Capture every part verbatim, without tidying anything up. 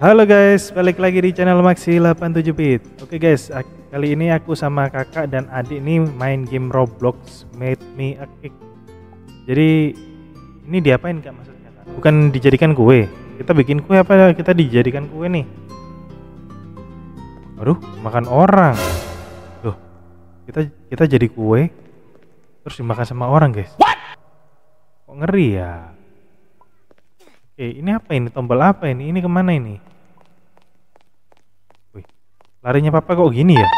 Halo guys, balik lagi di channel Maxi delapan tujuh bit. Oke guys, kali ini aku sama kakak dan adik nih main game Roblox Made Me a Cake. Jadi ini diapain kak maksudnya kak? Bukan dijadikan kue. Kita bikin kue apa kita dijadikan kue nih? Aduh, makan orang. Loh, kita kita jadi kue terus dimakan sama orang guys. What? Kok ngeri ya? Oke, ini apa ini? Tombol apa ini? Ini kemana ini? Larinya papa kok gini ya?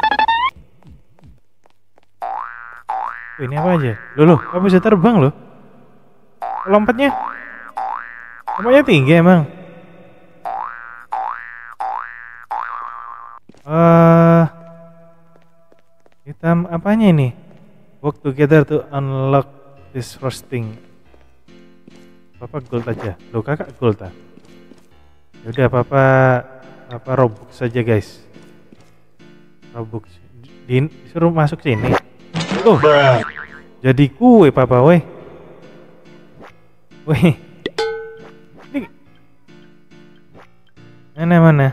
Wih, ini apa aja? Loh, loh, papa bisa terbang loh. Lompatnya Lompatnya tinggi emang. Eh, uh, hitam apanya ini? Work together to unlock this first thing. Papa gold aja. Loh, kakak gold ah. Yaudah, papa papa Robux saja guys. Robux Din disuruh masuk sini. Tuh, jadi kue papa weh. Weh. Ini mana mana?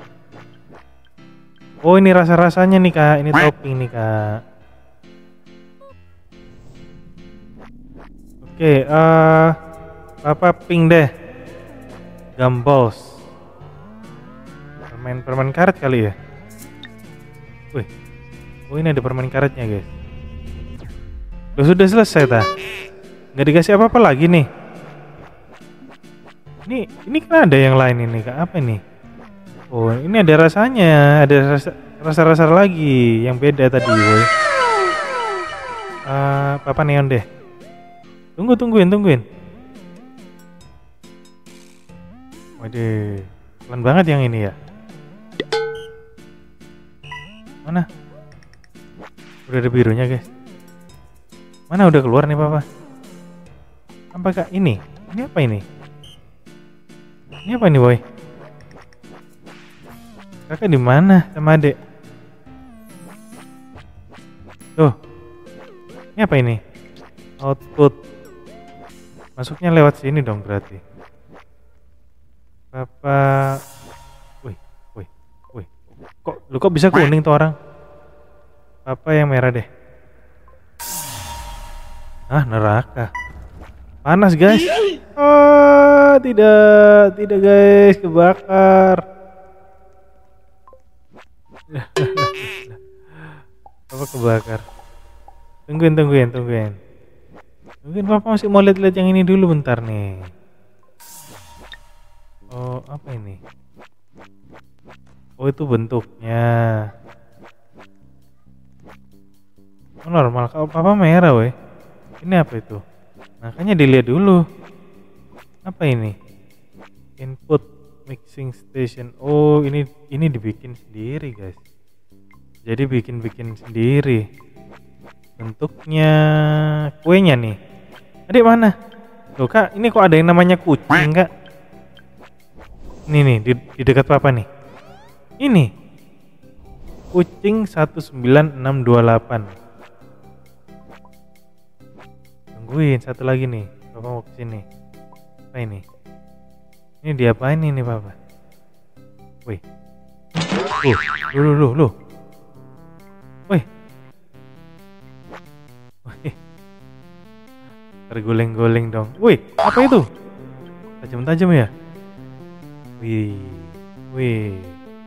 Oh, ini rasa-rasanya nih kak. Ini topping nih kak. Oke, eh uh, papa pink deh. Gumballs. Permen permen karet kali ya. Wih, oh ini ada permen karetnya guys. Loh, sudah selesai ta? Nggak dikasih apa-apa lagi nih. Ini ini kan ada yang lain ini kak, apa ini? Oh ini ada rasanya, ada rasa rasa-rasa lagi yang beda tadi. Woy. Uh, papa neon deh. Tunggu tungguin tungguin. Waduh, pelan banget yang ini ya. Mana? Udah ada birunya guys. Mana udah keluar nih papa? Apakah ini? Ini apa ini? Ini apa ini boy? Kakak di mana sama adek? Tuh. Ini apa ini? Output. Masuknya lewat sini dong berarti. Papa. Kok lu kok bisa kuning tuh orang? Apa yang merah deh? Ah, neraka. Panas guys. Oh, tidak, tidak guys, kebakar. Apa kebakar? Tungguin, tungguin, tungguin. Mungkin papa masih mau lihat-lihat yang ini dulu bentar nih. Oh, apa ini? Oh, itu bentuknya. Oh, normal. Kalau papa merah weh. Ini apa itu? Makanya dilihat dulu. Apa ini? Input mixing station. Oh, ini ini dibikin sendiri guys. Jadi bikin-bikin sendiri. Bentuknya kuenya nih. Adik mana? Loh kak, ini kok ada yang namanya kucing kak? Ini nih di, di dekat papa nih. Ini kucing satu sembilan enam dua delapan. Tungguin satu lagi nih. Papa mau kesini. Apa ini? Ini diapain ini papa? Wih. Loh, loh, loh, loh. Wih. Wih. Terguling-guling dong. Wih, apa itu? Tajam-tajam ya? Wih. Wih.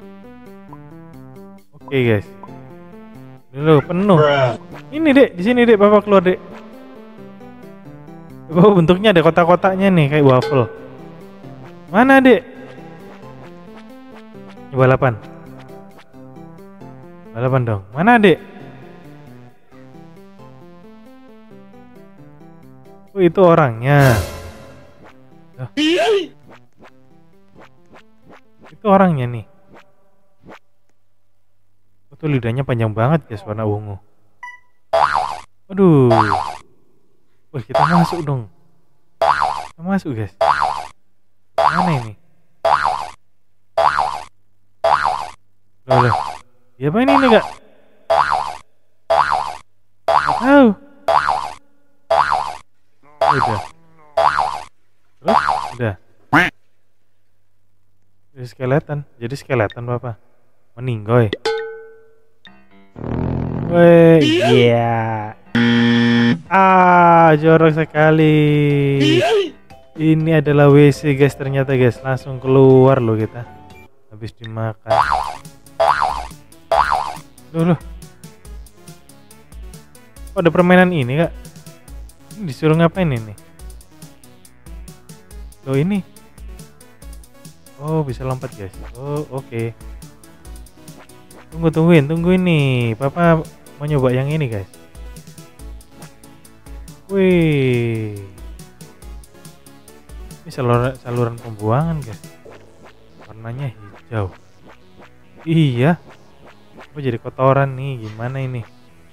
Oke okay, guys, dulu penuh. Ini dek, di sini dek, papa keluar dek. Oh, bentuknya ada kotak-kotaknya nih kayak waffle. Mana dek? Balapan, balapan dong. Mana dek? Oh itu orangnya. Oh. Itu orangnya nih. Itu lidahnya panjang banget guys, warna ungu. Aduh. Wah, kita masuk dong. Kita masuk guys. Mana ini? Loh, loh. Ya apa ini nih kak? Tahu. Udah. Terus? Udah. skeleton. Jadi skeleton papa. Meninggoy. Weh, iya. Ah, jorok sekali. Ini adalah W C guys ternyata guys. Langsung keluar loh kita. Habis dimakan. Loh loh. Kok ada permainan ini kak? Ini disuruh ngapain ini? Loh ini. Oh bisa lompat guys. Oh oke. Okay. Tunggu tungguin tungguin nih. Papa mau nyoba yang ini guys. Wih, ini saluran, saluran pembuangan guys. Warnanya hijau. Iya. Oh jadi kotoran nih. Gimana ini?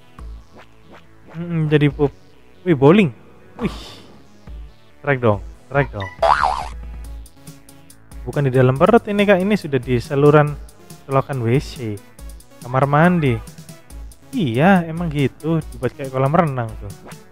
Hmm, jadi pup. Wih bowling. Wih. Strike dong. Strike dong. Bukan di dalam perut ini kak. Ini sudah di saluran selokan W C. Kamar mandi. Iya emang gitu. Dibuat kayak kolam renang tuh.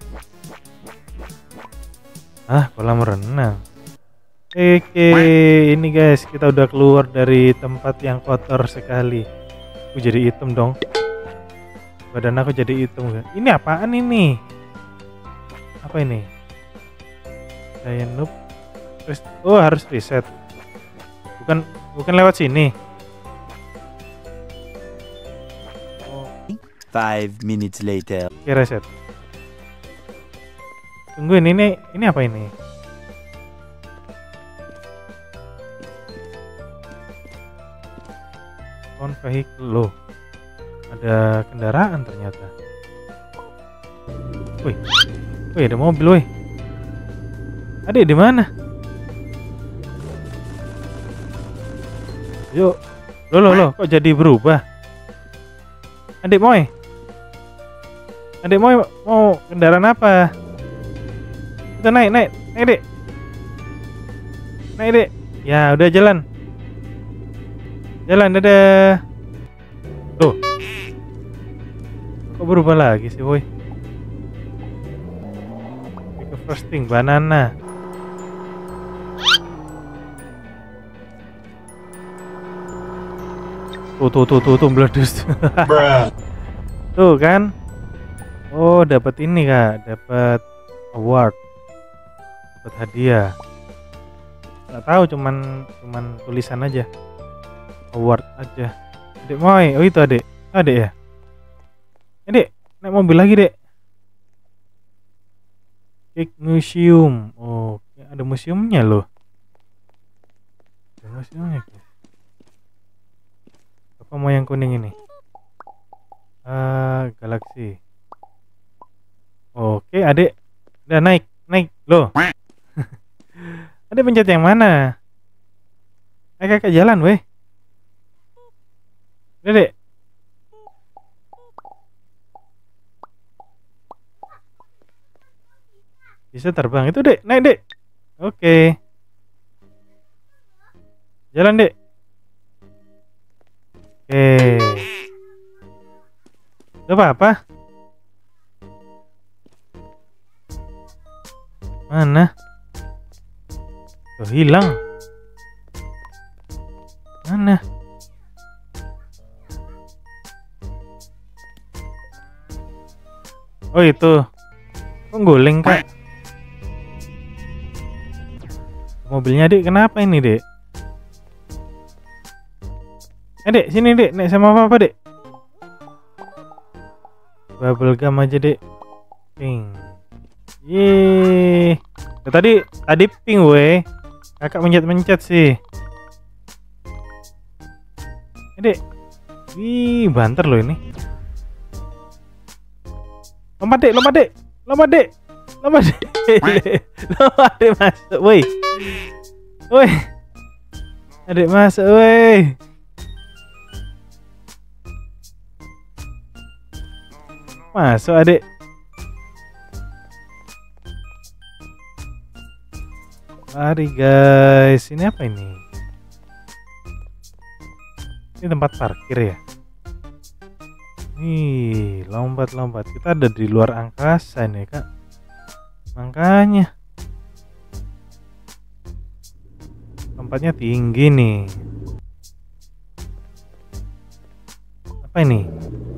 Ah, kolam renang. Oke, ini guys, kita udah keluar dari tempat yang kotor sekali. Aku jadi hitam dong. Badan aku jadi hitam. Ini apaan ini? Apa ini? Saya noob. Oh, harus reset. Bukan bukan lewat sini. Oh. Five minutes later. Oke, reset. Tungguin ini ini apa ini? On vehicle loh. Ada kendaraan ternyata. Wih. Wih, ada mobil wih. Adik di mana? Yuk. Loh loh loh, kok jadi berubah? Adik Moy. Adik Moy mau kendaraan apa? Kita naik, naik, naik dek. Naik dek. Ya udah jalan. Jalan, dadah. Tuh. Kok berubah lagi sih boy? Pick a first thing, banana. Tuh, tuh, tuh, tuh, tuh, meletus. Tuh kan. Oh dapat ini kak, dapat award. Hadiah. Nggak tahu cuman cuman tulisan aja. Award aja. Adik Moy, oh itu adik. Adik ya. Adik, naik mobil lagi dek. Cake museum. Oh, ada museumnya loh. Ada museumnya. Apa mau yang kuning ini? Ah, Galaxy. Oke, adik. Udah naik, naik loh. Ada pencet yang mana? Ayo kakak jalan weh. Udah dek. Bisa terbang itu dek. Naik dek. Oke. Jalan dek. Oke. Gak apa-apa. Mana? Oh, hilang. Mana? Oh itu. Kok guling kak? Mobilnya dek kenapa ini dek? Eh dek sini dek, naik sama apa dek? Bubble gum aja dek. Ping. Yeay. Nah, tadi tadi ping weh. Kakak mencet-mencet sih. Dek. Wih, banter loh ini. Lompat dek, lompat dek. Lompat dek. Lompat dek. Lompat dek masuk, woi. Woi. Adik masuk, woi. Masuk adik. Mari guys, ini apa ini? Ini tempat parkir ya? Nih, lompat-lompat. Kita ada di luar angkasa nih kak. Makanya tempatnya tinggi nih. Apa ini?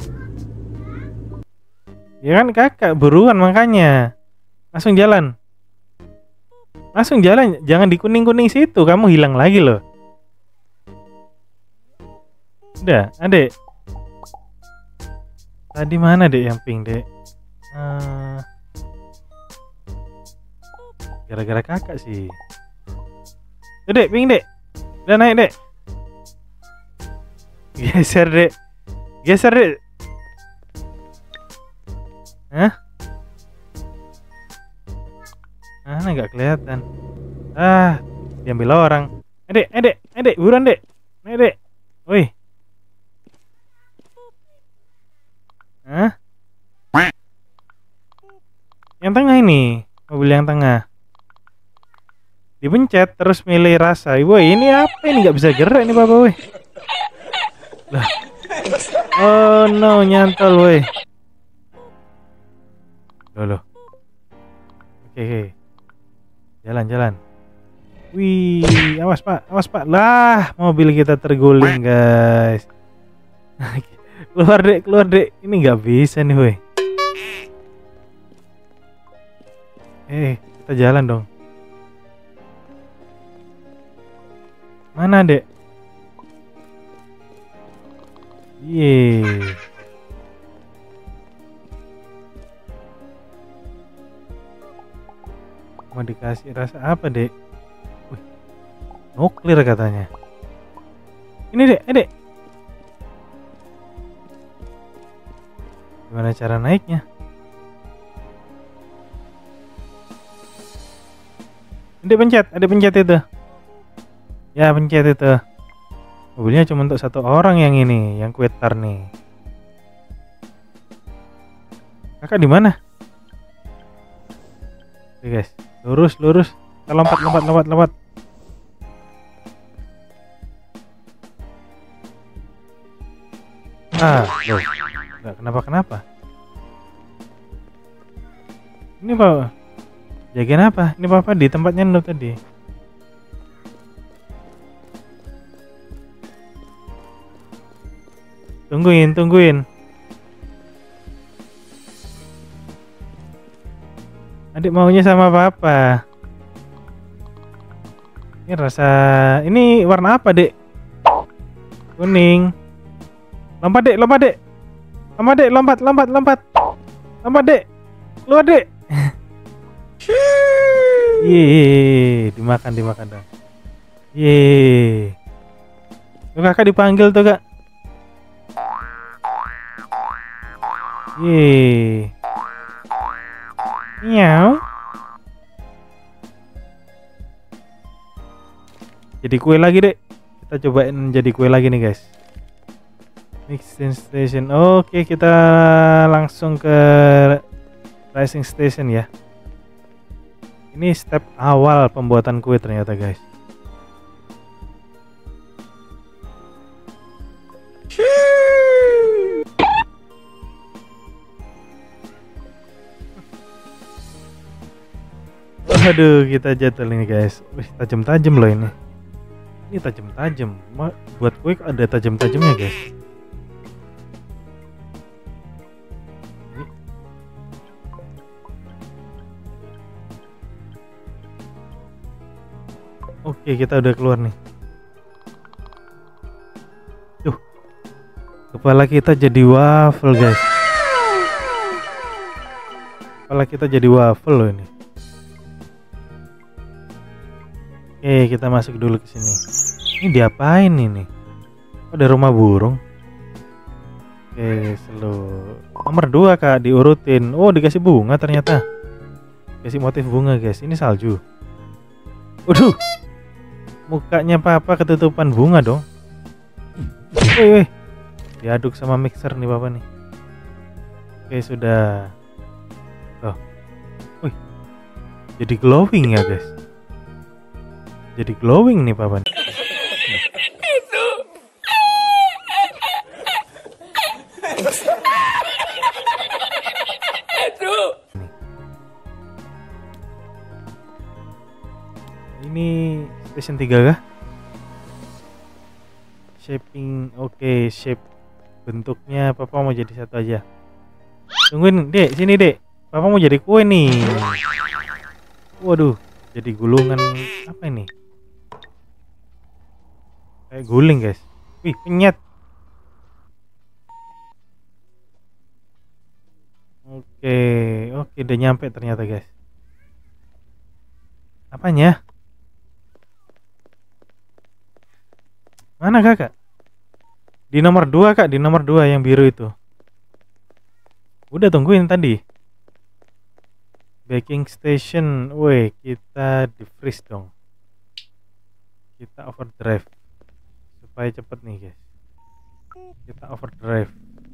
Ya kan kakak, buruan makanya. Langsung jalan. Langsung jalan, jangan di kuning-kuning situ, kamu hilang lagi loh. Udah, adek. Tadi mana dek yang pink dek? Uh, Gara-gara kakak sih. Tuh dek, pink dek. Udah naik dek. Geser dek. Geser dek. Hah? Mana nggak kelihatan? Ah, diambil orang. Adek, adek, adek, buruan dek. Naik dek. Woi. Hah? Yang tengah ini, mobil yang tengah. Dipencet terus milih rasa. Woi, ini apa ini, nggak bisa gerak ini papa woi. Lah. Oh no, nyantol woi. Loh loh. Oke, oke. Jalan, jalan. Wih, awas pak, awas pak. Lah, mobil kita terguling guys. Keluar dek, keluar dek. Ini nggak bisa nih woi. Eh, kita jalan dong. Mana dek? Yeay. Mau dikasih rasa apa dek? Wih, nuklir katanya. Ini dek, eh dek. Gimana cara naiknya? Ada pencet, ada pencet itu. Ya pencet itu. Mobilnya cuma untuk satu orang yang ini, yang kuetar nih. Kakak di mana? Oke guys, lurus lurus. Kita lompat lompat lompat lompat. Ah, loh. Nggak kenapa kenapa? Ini pak. Jagain apa? Ini papa di tempatnya Noob tadi. Tungguin, tungguin. Adik maunya sama papa. Ini rasa, ini warna apa dek? Kuning. Lompat dek, lompat dek. Lompat dek, lompat, lompat, lompat. Lompat dek. Keluar dek. Yeay, dimakan, dimakan dong. Yeay. Tuh kakak dipanggil tuh kak. Yeay. Miau. Jadi kue lagi dek. Kita cobain jadi kue lagi nih guys. Mixing station. Oke, kita langsung ke rising station ya. Ini step awal pembuatan kue ternyata guys. Aduh, kita jatuh ini guys. Wih, tajam-tajam loh ini. Ini tajam-tajam. Buat kue ada tajam-tajamnya guys. Oke, kita udah keluar nih. Tuh, kepala kita jadi waffle guys. Kepala kita jadi waffle loh ini. Oke, kita masuk dulu ke sini. Ini diapain ini? Oh, ada rumah burung. Oke, selalu nomor dua kak diurutin. Oh, dikasih bunga ternyata. Kasih motif bunga guys. Ini salju. Waduh. Mukanya papa ketutupan bunga dong. Wih, wih. Diaduk sama mixer nih papa nih. Oke, sudah. Oh. Wih. Jadi glowing ya guys. Jadi glowing nih papa nih. Ini station tiga kah? Shaping, oke, okay, shape bentuknya papa mau jadi satu aja. Tungguin dek, sini dek, papa mau jadi kue nih. Waduh, jadi gulungan apa ini? Kayak guling guys. Wih, penyet. Oke, oke udah nyampe ternyata guys. Apanya? Mana kakak? Di nomor dua kak, di nomor dua yang biru itu. Udah tungguin tadi. Baking station, woi kita di freeze dong. Kita overdrive supaya cepet nih guys. Kita overdrive.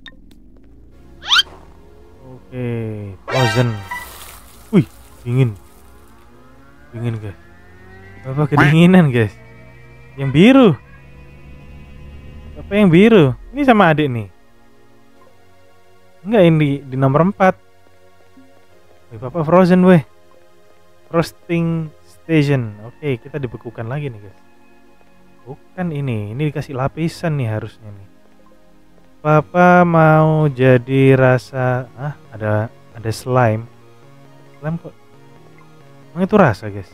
Oke, frozen. Wih, dingin. Dingin guys. Bapak kedinginan guys. Yang biru. Bapak yang biru. Ini sama adik nih. Enggak, ini di nomor empat. Wih, Bapak frozen weh. Roasting station. Oke, kita dibekukan lagi nih guys. Bukan ini, ini dikasih lapisan nih harusnya nih. Papa mau jadi rasa, ah ada ada slime. Slime kok? Emang itu rasa guys.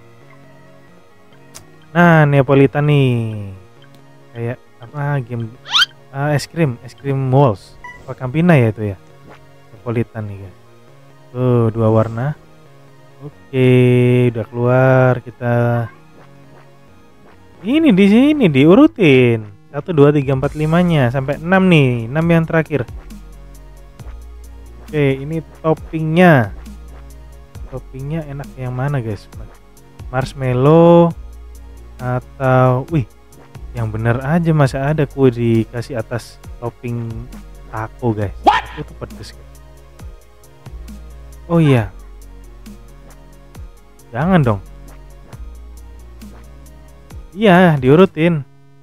Nah, Neapolitan nih. Kayak apa game uh, es krim, es krim walls. Apa Campina ya itu ya? Neapolitan nih guys. Tuh, dua warna. Oke, udah keluar kita. Ini di sini diurutin. satu, dua, tiga, empat, lima-nya sampai enam nih, enam yang terakhir. Oke, ini toppingnya. Toppingnya enak yang mana guys? Marshmallow atau wih, yang bener aja masa ada kue dikasih atas topping taco guys. Taco tuh pedes guys. Oh iya. Jangan dong. Iya, diurutin.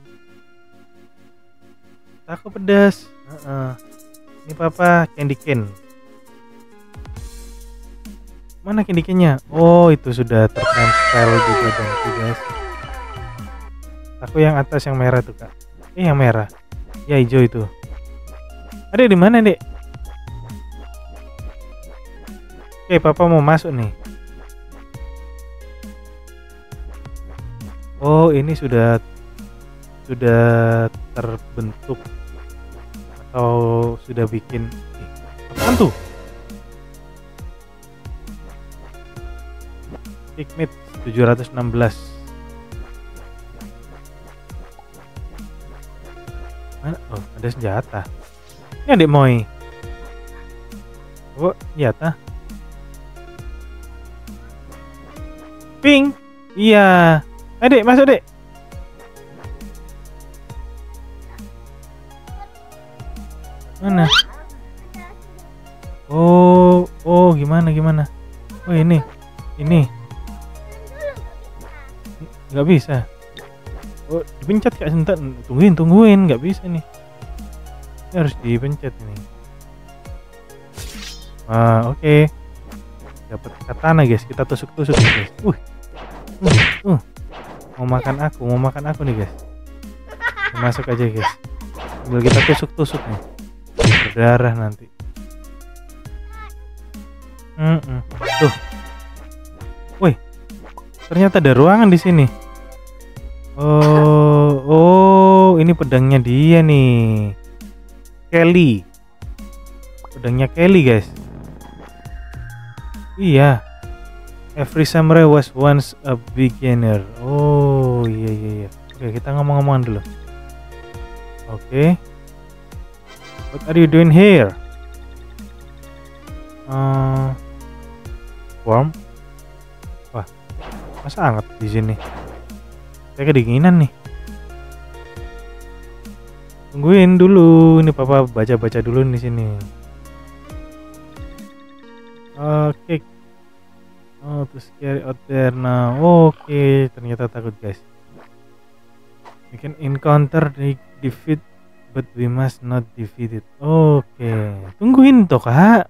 Taco pedas. Uh-uh. Ini papa candy cane. Mana candy cane-nya? Oh, itu sudah tertempel juga dong tuh guys. Aku yang atas yang merah tuh kak. Eh yang merah. Ya hijau itu. Ada di mana dek? Oke, papa mau masuk nih. Oh, ini sudah sudah terbentuk atau sudah bikin eh, apaan tuh? Stick meat tujuh ratus enam belas. Mana? Oh, ada senjata. Ini adik Moi. Oh, senjata. Pink. Iya. Adik, masuk dek. Mana? Oh, oh gimana gimana? Oh ini, ini. Nggak bisa. Oh, dipencet kak sebentar. Tungguin, tungguin. Nggak bisa nih. Ini harus dipencet ini. Ah, oke. Okay. Dapat katana guys. Kita tusuk-tusuk guys. Uh, uh, uh. Mau makan aku, mau makan aku nih guys. Masuk aja guys. Sambil kita tusuk-tusuk nih. Berdarah nanti. Mm -mm. Tuh. Woi. Ternyata ada ruangan di sini. Oh, oh, ini pedangnya dia nih. Kelly. Pedangnya Kelly guys. Iya. Every samurai was once a beginner. Oh iya iya iya. Oke, kita ngomong-ngomongan dulu. Oke. What are you doing here? Uh, warm. Wah, masa hangat di sini? Saya kedinginan nih. Tungguin dulu. Ini papa baca-baca dulu di sini. Oke. Okay. Oh, to scary out there now. Oke, okay. Ternyata takut guys. We can encounter the defeat, but we must not defeat it. Oke, okay. Tungguin toh kak.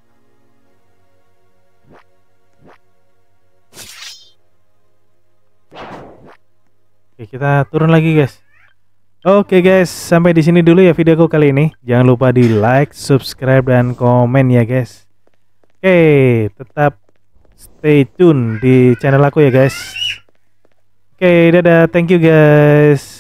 Oke, okay, kita turun lagi guys. Oke guys, sampai di sini dulu ya videoku kali ini. Jangan lupa di like, subscribe, dan komen ya guys. Oke, tetap stay tune di channel aku ya guys. Oke, dadah, thank you guys.